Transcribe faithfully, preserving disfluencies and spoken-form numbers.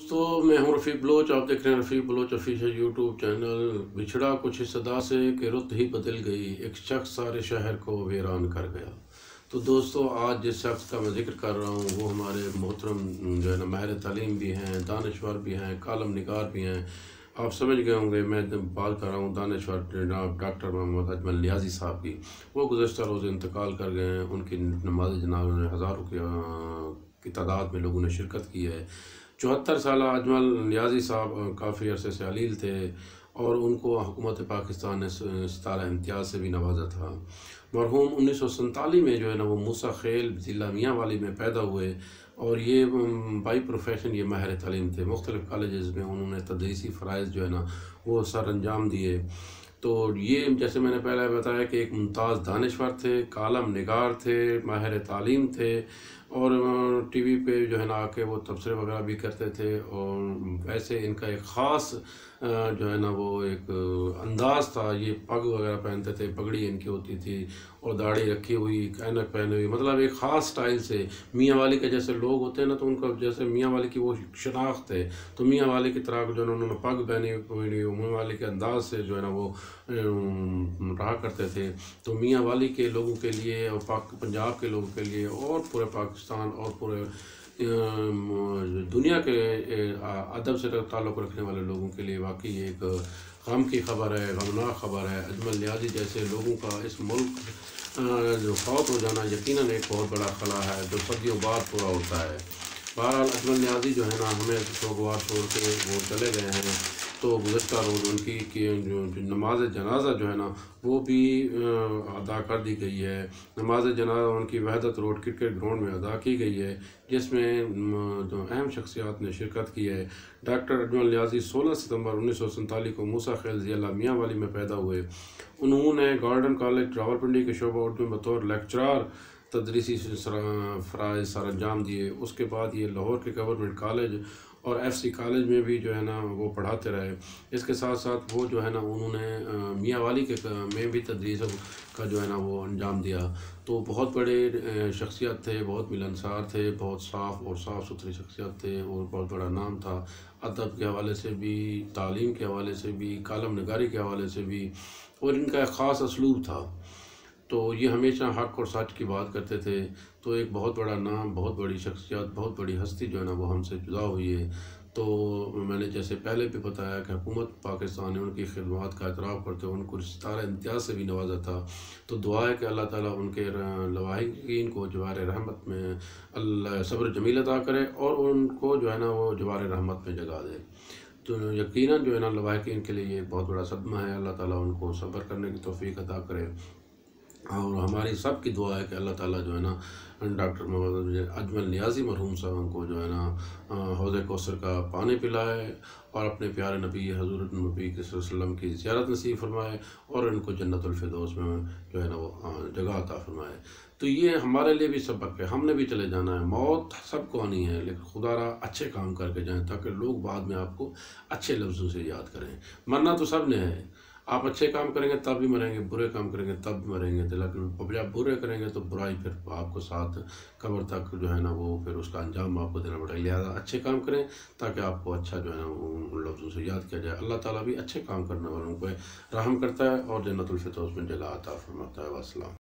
دوستو میں ہوں رفیق بلوچ، آپ دیکھ رہے ہیں Rafiq Baloch official YouTube channel. بچھڑا کچھ اس صدا سے کہ رت ہی بدل گئی، ایک شخص سارے شہر کو ویران کر گیا۔ تو دوستو آج جس شخص کا میں ذکر کر رہا ہوں وہ ہمارے محترم جو ہے نا ماہر تعلیم بھی ہیں، دانشور بھی ہیں، کالم نگار بھی ہیں۔ آپ سمجھ گئے ہوں گے میں بات کر رہا ہوں دانشور جناب ڈاکٹر محمد اجمل نیازی صاحب کی۔ وہ گزشتہ روز انتقال کر گئے ہیں۔ ان کی نماز جنازہ میں ہزاروں کی کی تعداد میں لوگوں نے شرکت کی ہے۔ چوہتر سالہ اجمل نیازی صاحب کافی عرصے سے علیل تھے اور ان کو حکومت پاکستان نے ستارہ امتیاز سے بھی نوازا تھا۔ مرحوم انیس سو سنتالیس میں جو ہے نا وہ موسیٰ خیل ضلع میاں والی میں پیدا ہوئے اور یہ بائی پروفیشن یہ ماہر تعلیم تھے۔ مختلف کالجز میں انہوں نے تدریسی فرائض جو ہے نا وہ سر انجام دیے۔ تو یہ جیسے میں نے پہلے بتایا کہ ایک ممتاز دانشور تھے، کالم نگار تھے، ماہر تعلیم تھے اور ٹی وی پہ جو ہے نا آ کے وہ تبصرے وغیرہ بھی کرتے تھے۔ اور ویسے ان کا ایک خاص جو ہے نا وہ ایک انداز تھا، یہ پگ وغیرہ پہنتے تھے، پگڑی ان کی ہوتی تھی اور داڑھی رکھی ہوئی، اینک پہنے ہوئی، مطلب ایک خاص سٹائل سے میاں والی کے جیسے لوگ ہوتے ہیں نا تو ان کا جیسے میاں والی کی وہ شناخت ہے، تو میاں والی کی طرح جو ہے نا انہوں نے پگ پہنی ہوئی، میاں والی کے انداز سے جو ہے نا وہ رہا کرتے تھے۔ تو میاں والی کے لوگوں کے لیے اور پاک پنجاب کے لوگوں کے لیے اور پورے پاکستان اور پورے دنیا کے ادب سے تعلق رکھنے والے لوگوں کے لیے واقعی ایک غم کی خبر ہے، غمناک خبر ہے۔ اجمل نیازی جیسے لوگوں کا اس ملک جو فوت ہو جانا یقیناً ایک بہت بڑا خلا ہے جو صدیوں بعد پورا ہوتا ہے۔ بہرحال اجمل نیازی جو ہے نا ہمیں سوگوار چھوڑ کے وہ چلے گئے ہیں، تو گزشتہ روز ان کی جو نماز جنازہ جو ہے نا وہ بھی ادا کر دی گئی ہے۔ نماز جنازہ ان کی وحدت روڈ کرکٹ گراؤنڈ میں ادا کی گئی ہے جس میں جو اہم شخصیات نے شرکت کی ہے۔ ڈاکٹر اجمل نیازی سولہ ستمبر انیس سو سنتالیس کو موسیٰ خیل ضلع میاں والی میں پیدا ہوئے۔ انہوں نے گارڈن کالج راولپنڈی کے شعبہ اردو میں بطور لیکچرار تدریسی فرائض سر انجام دیے۔ اس کے بعد یہ لاہور کے گورنمنٹ کالج اور ایف سی کالج میں بھی جو ہے نا وہ پڑھاتے رہے۔ اس کے ساتھ ساتھ وہ جو ہے نا انہوں نے میاں والی کے میں بھی تدریس کا جو ہے نا وہ انجام دیا۔ تو بہت بڑے شخصیت تھے، بہت ملنسار تھے، بہت صاف اور صاف ستھری شخصیت تھے اور بہت بڑا نام تھا ادب کے حوالے سے بھی، تعلیم کے حوالے سے بھی، کالم نگاری کے حوالے سے بھی، اور ان کا ایک خاص اسلوب تھا۔ تو یہ ہمیشہ حق اور سچ کی بات کرتے تھے۔ تو ایک بہت بڑا نام، بہت بڑی شخصیت، بہت بڑی ہستی جو ہے نا وہ ہم سے جدا ہوئی ہے۔ تو میں نے جیسے پہلے بھی بتایا کہ حکومت پاکستان نے ان کی خدمات کا اعتراف کرتے ہوئے ان کو ستارہ امتیاز سے بھی نوازا تھا۔ تو دعا ہے کہ اللہ تعالیٰ ان کے لواحقین کو جوار رحمت میں اللہ صبر جمیل عطا کرے اور ان کو جو ہے نا وہ جوار رحمت میں جگا دے۔ تو یقیناً جو ہے نا لواحقین کے لیے یہ بہت بڑا صدمہ ہے۔ اللہ تعالیٰ ان کو صبر کرنے کی توفیق عطا کرے اور ہماری سب کی دعا ہے کہ اللہ تعالیٰ جو ہے نا ڈاکٹر محمد اجمل نیازی مرحوم صاحب کو جو ہے نا حوض کوثر کا پانی پلائے اور اپنے پیارے نبی حضرت نبی صلی اللہ علیہ وسلم کی زیارت نصیب فرمائے اور ان کو جنت الفردوس میں جو ہے نا وہ جگہ عطا فرمائے۔ تو یہ ہمارے لیے بھی سبق ہے، ہم نے بھی چلے جانا ہے، موت سب کو آنی ہے، لیکن خدا را اچھے کام کر کے جائیں تاکہ لوگ بعد میں آپ کو اچھے لفظوں سے یاد کریں۔ مرنا تو سب نے ہے، آپ اچھے کام کریں گے تب بھی مریں گے، برے کام کریں گے تب بھی مریں گے، لیکن جب برے کریں گے تو برائی پھر آپ کو ساتھ قبر تک جو ہے نا وہ پھر اس کا انجام آپ کو دینا پڑے گا۔ لہٰذا اچھے کام کریں تاکہ آپ کو اچھا جو ہے نا ان لفظوں سے یاد کیا جائے۔ اللہ تعالیٰ بھی اچھے کام کرنے والوں کو رحم کرتا ہے اور جنت الفردوس میں جگہ عطا فرماتا ہے۔ والسلام۔